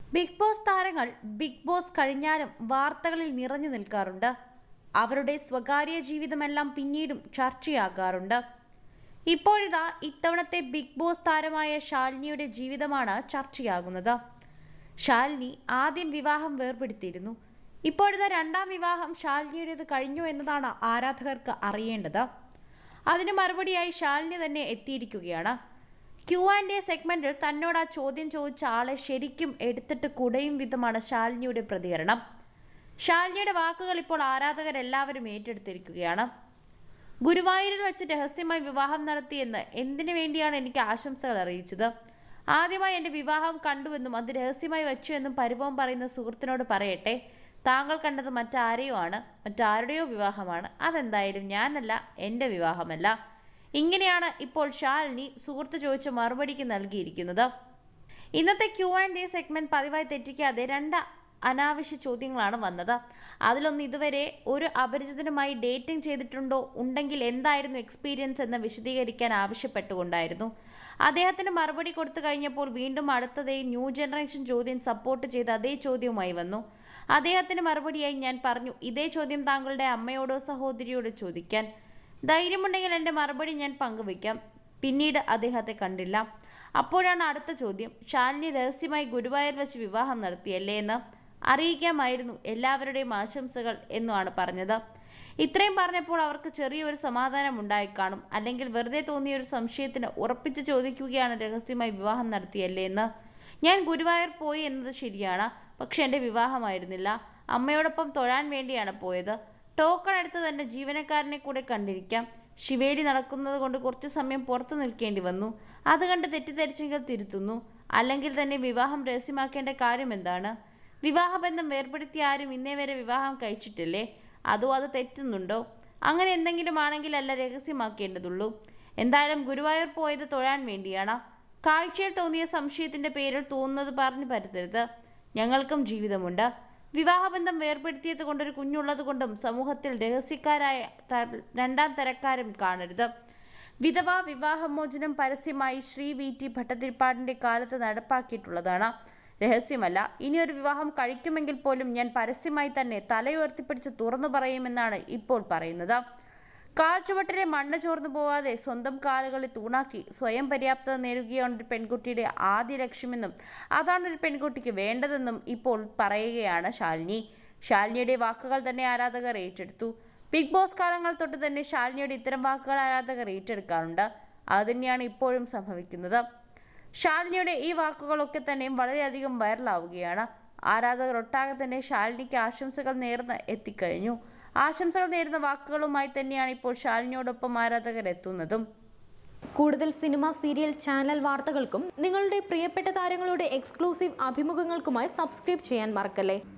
Big Boss താരങ്ങൾ Bigg Boss കഴിഞ്ഞാലും വാർത്തകളിൽ നിറഞ്ഞു നിൽക്കാറുണ്ട്. അവരുടെ സ്വകാര്യ ജീവിതമെല്ലാം പിന്നീടും ചർച്ചയാകാറുണ്ട്. ഇപ്പോഴിതാ ഇത്തവണത്തെ ബിഗ് ബോസ് താരമായ ശാലിനിയുടെ ജീവിതമാണ് ചർച്ചയാകുന്നത്. ശാലിനി ആദ്യം വിവാഹം വേർപെടുത്തിയിരുന്നു. ഇപ്പോഴിതാ രണ്ടാം വിവാഹം ശാലിനിയുടേത് കഴിഞ്ഞു എന്നതാണ് ആരാധകർക്ക് അറിയേണ്ടത്. അതിന് മറുപടിയായി ശാലിനി തന്നെ എത്തിയിരിക്കുകയാണ്. Q&A സെഗ്മെന്റിൽ തന്നോട് ആ ചോദ്യം ചോദിച്ച ആളെ ശരിക്കും എടുത്തിട്ട് കുടയും വിധമാണ് ശാലിനിയുടെ പ്രതികരണം. ശാലിനിയുടെ വാക്കുകൾ ഇപ്പോൾ ആരാധകരെല്ലാവരും ഏറ്റെടുത്തിരിക്കുകയാണ്. ഗുരുവായൂരിൽ വെച്ച് രഹസ്യമായി വിവാഹം നടത്തിയെന്ന് എന്തിനു വേണ്ടിയാണ് എനിക്ക് ആശംസകൾ അറിയിച്ചത്? ആദ്യമായി എൻ്റെ വിവാഹം കണ്ടുവെന്നും അത് രഹസ്യമായി വെച്ചു എന്നും പരിഭവം പറയുന്ന സുഹൃത്തിനോട് പറയട്ടെ, താങ്കൾ കണ്ടത് മറ്റാരുടെയോ വിവാഹമാണ്. അതെന്തായാലും ഞാനല്ല, എൻ്റെ വിവാഹമല്ല. ഇങ്ങനെയാണ് ഇപ്പോൾ ശാലിനി സുഹൃത്ത് ചോദിച്ച മറുപടിക്ക് നൽകിയിരിക്കുന്നത്. ഇന്നത്തെ Q&A സെഗ്മെന്റ് പതിവായി തെറ്റിക്കാതെ രണ്ട് അനാവശ്യ ചോദ്യങ്ങളാണ് വന്നത്. അതിലൊന്ന്, ഇതുവരെ ഒരു അപരിചിതനുമായി ഡേറ്റിംഗ് ചെയ്തിട്ടുണ്ടോ, ഉണ്ടെങ്കിൽ എന്തായിരുന്നു എക്സ്പീരിയൻസ് എന്ന് വിശദീകരിക്കാൻ ആവശ്യപ്പെട്ടുകൊണ്ടായിരുന്നു. അദ്ദേഹത്തിന് മറുപടി കൊടുത്തു കഴിഞ്ഞപ്പോൾ വീണ്ടും അടുത്തതേ ന്യൂ ജനറേഷൻ ചോദ്യം സപ്പോർട്ട് ചെയ്ത് അതേ ചോദ്യവുമായി വന്നു. അദ്ദേഹത്തിന് മറുപടിയായി ഞാൻ പറഞ്ഞു, ഇതേ ചോദ്യം താങ്കളുടെ അമ്മയോടോ സഹോദരിയോടോ ചോദിക്കാൻ. ധൈര്യമുണ്ടെങ്കിൽ എൻ്റെ മറുപടി ഞാൻ പങ്കുവയ്ക്കാം. പിന്നീട് അദ്ദേഹത്തെ കണ്ടില്ല. അപ്പോഴാണ് അടുത്ത ചോദ്യം, ശാലിനി രഹസ്യമായി ഗുരുവായൂർ വെച്ച് വിവാഹം നടത്തിയല്ലേ എന്ന് അറിയിക്കാമായിരുന്നു, എല്ലാവരുടെയും ആശംസകൾ എന്നുമാണ് പറഞ്ഞത്. ഇത്രയും പറഞ്ഞപ്പോൾ അവർക്ക് ചെറിയൊരു സമാധാനം ഉണ്ടായിക്കാണും. അല്ലെങ്കിൽ വെറുതെ തോന്നിയ ഒരു സംശയത്തിന് ഉറപ്പിച്ച് ചോദിക്കുകയാണ്, രഹസ്യമായി വിവാഹം നടത്തിയല്ലേ എന്ന്. ഞാൻ ഗുരുവായൂർ പോയി എന്നത് ശരിയാണ്, പക്ഷെ എൻ്റെ വിവാഹമായിരുന്നില്ല. അമ്മയോടൊപ്പം തൊഴാൻ വേണ്ടിയാണ് പോയത്. ടോക്കൺ എടുത്ത് തന്നെ ജീവനക്കാരനെ കൂടെ കണ്ടിരിക്കാം. ശിവേലി നടക്കുന്നത് കൊണ്ട് കുറച്ചു സമയം പുറത്തു നിൽക്കേണ്ടി വന്നു. അത് കണ്ട് തെറ്റിദ്ധരിച്ചെങ്കിൽ തിരുത്തുന്നു. അല്ലെങ്കിൽ തന്നെ വിവാഹം രഹസ്യമാക്കേണ്ട കാര്യം എന്താണ്? വിവാഹബന്ധം വേർപെടുത്തിയ ആരും ഇന്നേ വരെ വിവാഹം കഴിച്ചിട്ടില്ലേ? അതോ അത് തെറ്റുന്നുണ്ടോ? അങ്ങനെ എന്തെങ്കിലും ആണെങ്കിൽ അല്ല രഹസ്യമാക്കേണ്ടതുള്ളൂ. എന്തായാലും ഗുരുവായൂർ പോയത് തൊഴാൻ വേണ്ടിയാണ്. കാഴ്ചയിൽ തോന്നിയ സംശയത്തിന്റെ പേരിൽ തോന്നുന്നത് പറഞ്ഞു പരത്തരുത്. ഞങ്ങൾക്കും ജീവിതമുണ്ട്. വിവാഹബന്ധം വേർപെടുത്തിയത് കൊണ്ടൊരു കുഞ്ഞുള്ളത് കൊണ്ടും സമൂഹത്തിൽ രഹസ്യക്കാരായ രണ്ടാം തരക്കാരും കാണരുത്. വിധവാ വിവാഹമോചനം പരസ്യമായി ശ്രീ VT ഭട്ടതിരിപ്പാടിന്റെ കാലത്ത് നടപ്പാക്കിയിട്ടുള്ളതാണ്, രഹസ്യമല്ല. ഇനിയൊരു വിവാഹം കഴിക്കുമെങ്കിൽ പോലും ഞാൻ പരസ്യമായി തന്നെ തലയുയർത്തിപ്പിടിച്ച് തുറന്നു പറയുമെന്നാണ് ഇപ്പോൾ പറയുന്നത്. കാൽച്ചുവട്ടിലെ മണ്ണ് ചോർന്നു പോവാതെ സ്വന്തം കാലുകളിൽ തൂണാക്കി സ്വയം പര്യാപ്തത നേടുകയാണ് ഒരു പെൺകുട്ടിയുടെ ആദ്യ ലക്ഷ്യമെന്നും അതാണ് ഒരു പെൺകുട്ടിക്ക് വേണ്ടതെന്നും ഇപ്പോൾ പറയുകയാണ് ശാലിനി. ശാലിനിയുടെ വാക്കുകൾ തന്നെ ആരാധകർ ഏറ്റെടുത്തു. ബിഗ് ബോസ് കാലങ്ങൾ തൊട്ട് തന്നെ ശാലിനിയുടെ ഇത്തരം വാക്കുകൾ ആരാധകർ ഏറ്റെടുക്കാറുണ്ട്. അതുതന്നെയാണ് ഇപ്പോഴും സംഭവിക്കുന്നത്. ശാലിനിയുടെ ഈ വാക്കുകളൊക്കെ തന്നെയും വളരെയധികം വൈറലാവുകയാണ്. ആരാധകർ ഒട്ടാകെ തന്നെ ശാലിനിക്ക് ആശംസകൾ നേർന്ന് എത്തിക്കഴിഞ്ഞു. ആശംസകൾ നേരുന്ന വാക്കുകളുമായി തന്നെയാണ് ഇപ്പോൾ ശാലിനിയോടൊപ്പം ആരാധകർ എത്തുന്നതും. കൂടുതൽ സിനിമ, സീരിയൽ, ചാനൽ വാർത്തകൾക്കും നിങ്ങളുടെ പ്രിയപ്പെട്ട താരങ്ങളുടെ എക്സ്ക്ലൂസീവ് അഭിമുഖങ്ങൾക്കുമായി സബ്സ്ക്രൈബ് ചെയ്യാൻ മറക്കല്ലേ.